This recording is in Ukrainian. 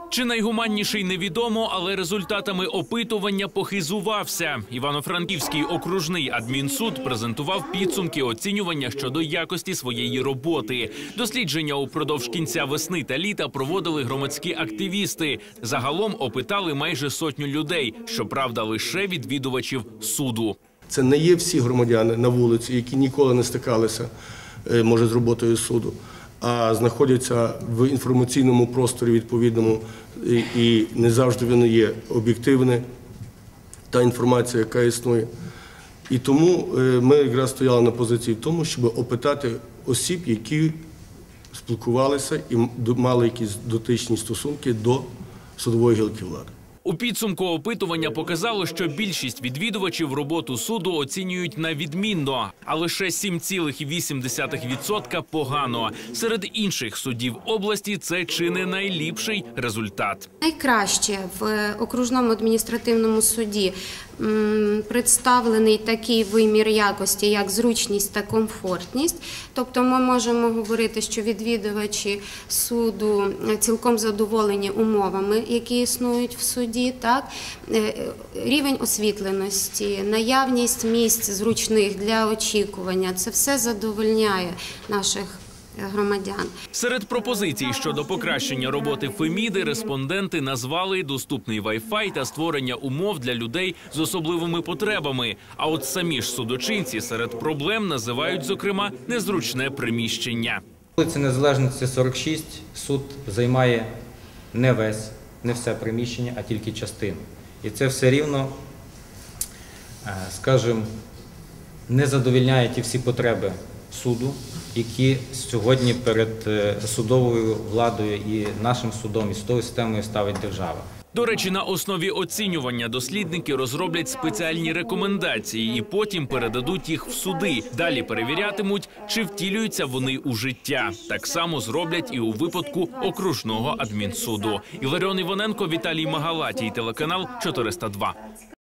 Чи найгуманніший невідомо, але результатами опитування похизувався. Івано-Франківський окружний адмінсуд презентував підсумки оцінювання щодо якості своєї роботи. Дослідження упродовж кінця весни та літа проводили громадські активісти. Загалом опитали майже 100 людей, щоправда, лише відвідувачів суду. Це не є всі громадяни на вулиці, які ніколи не стикалися, може, з роботою суду, а знаходяться в інформаційному просторі відповідному, і не завжди воно є об'єктивне, та інформація, яка існує. І тому ми якраз стояли на позиції в тому, щоб опитати осіб, які спілкувалися і мали якісь дотичні стосунки до судової гілки влади. У підсумку опитування показало, що більшість відвідувачів роботу суду оцінюють на відмінно, а лише 7,8% погано. Серед інших судів області це чи не найліпший результат. Найкраще в окружному адміністративному суді представлений такий вимір якості, як зручність та комфортність. Тобто ми можемо говорити, що відвідувачі суду цілком задоволені умовами, які існують в суді. Так? Рівень освітленості, наявність місць зручних для очікування – це все задовольняє наших громадян. Серед пропозицій щодо покращення роботи Феміди респонденти назвали доступний Wi-Fi та створення умов для людей з особливими потребами. А от самі ж судочинці серед проблем називають, зокрема, незручне приміщення. Вулиця Незалежності 46 суд займає не все приміщення, а тільки частину. І це все рівно, скажімо, не задовольняє ті всі потреби суду, які сьогодні перед судовою владою і нашим судом, і судовою системою ставить держава. До речі, на основі оцінювання дослідники розроблять спеціальні рекомендації і потім передадуть їх в суди. Далі перевірятимуть, чи втілюються вони у життя. Так само зроблять і у випадку окружного адмінсуду. Іларіон Іваненко, Віталій Магалатій, телеканал 402.